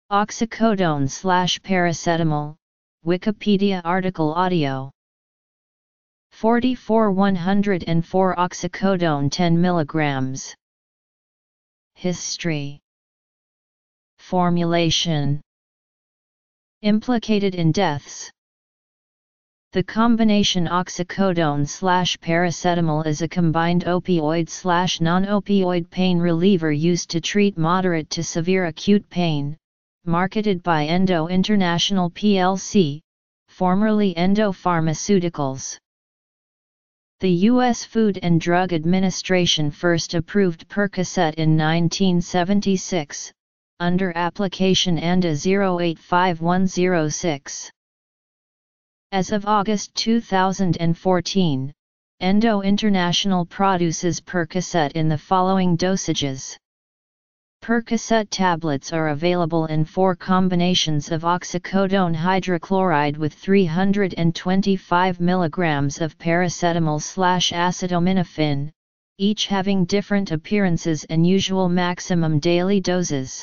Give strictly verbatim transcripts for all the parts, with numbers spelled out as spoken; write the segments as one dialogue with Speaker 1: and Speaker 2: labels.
Speaker 1: Oxycodone slash paracetamol, Wikipedia article audio. forty-four one hundred four Oxycodone ten milligrams. History. Formulation. Implicated in deaths. The combination oxycodone slash paracetamol is a combined opioid slash non-opioid pain reliever used to treat moderate to severe acute pain, marketed by Endo International P L C, formerly Endo Pharmaceuticals. The U S Food and Drug Administration first approved Percocet in nineteen seventy-six, under application A N D A zero eight five one zero six. As of August two thousand fourteen, Endo International produces Percocet in the following dosages. Percocet tablets are available in four combinations of oxycodone hydrochloride with three hundred twenty-five milligrams of paracetamol slash acetaminophen, each having different appearances and usual maximum daily doses.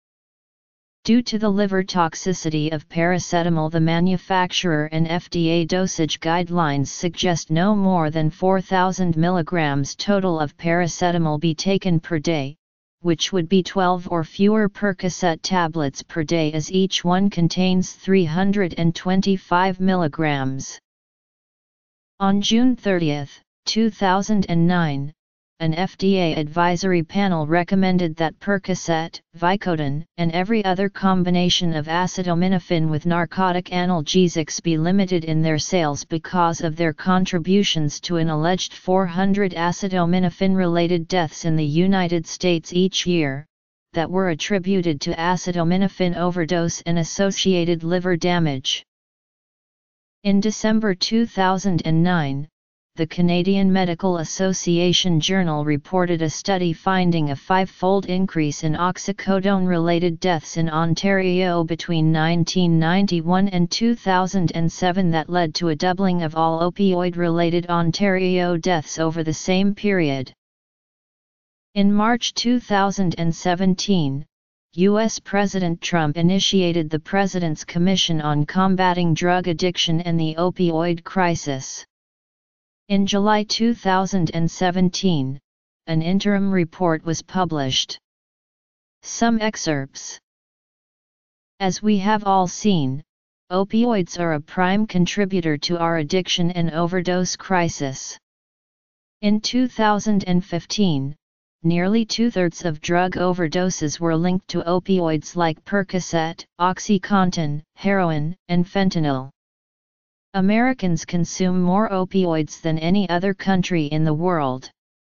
Speaker 1: Due to the liver toxicity of paracetamol, the manufacturer and F D A dosage guidelines suggest no more than four thousand milligrams total of paracetamol be taken per day, which would be twelve or fewer Percocet tablets per day, as each one contains three hundred twenty-five milligrams. On June thirtieth, two thousand nine, an F D A advisory panel recommended that Percocet, Vicodin, and every other combination of acetaminophen with narcotic analgesics be limited in their sales because of their contributions to an alleged four hundred acetaminophen-related deaths in the United States each year, that were attributed to acetaminophen overdose and associated liver damage. In December two thousand nine, the Canadian Medical Association Journal reported a study finding a five-fold increase in oxycodone-related deaths in Ontario between nineteen ninety-one and two thousand seven that led to a doubling of all opioid-related Ontario deaths over the same period. In March two thousand seventeen, U S President Trump initiated the President's Commission on Combating Drug Addiction and the Opioid Crisis. In July two thousand seventeen, an interim report was published. Some excerpts. As we have all seen, opioids are a prime contributor to our addiction and overdose crisis. In two thousand fifteen, nearly two-thirds of drug overdoses were linked to opioids like Percocet, OxyContin, heroin, and fentanyl. Americans consume more opioids than any other country in the world.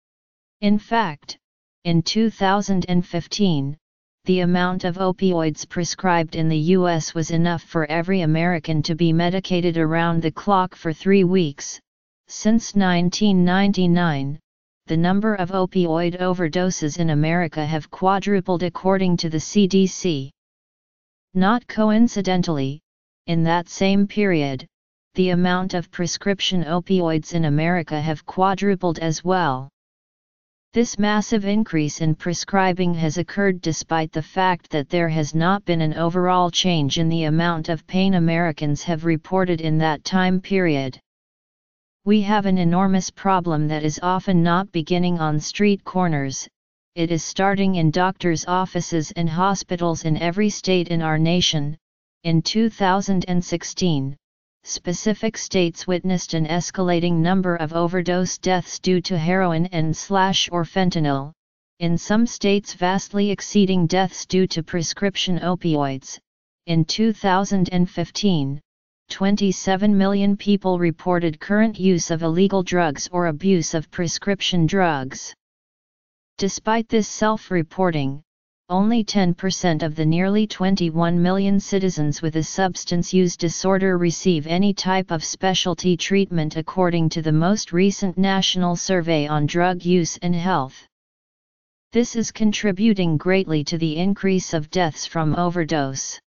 Speaker 1: In fact, in two thousand fifteen, the amount of opioids prescribed in the U S was enough for every American to be medicated around the clock for three weeks. Since nineteen ninety-nine, the number of opioid overdoses in America have quadrupled according to the C D C. Not coincidentally, in that same period, the amount of prescription opioids in America have quadrupled as well. This massive increase in prescribing has occurred despite the fact that there has not been an overall change in the amount of pain Americans have reported in that time period. We have an enormous problem that is often not beginning on street corners, it is starting in doctors' offices and hospitals in every state in our nation. In two thousand sixteen, specific states witnessed an escalating number of overdose deaths due to heroin and slash or fentanyl, in some states vastly exceeding deaths due to prescription opioids. In two thousand fifteen, twenty-seven million people reported current use of illegal drugs or abuse of prescription drugs. Despite this self-reporting, only ten percent of the nearly twenty-one million citizens with a substance use disorder receive any type of specialty treatment according to the most recent National Survey on Drug Use and Health. This is contributing greatly to the increase of deaths from overdose.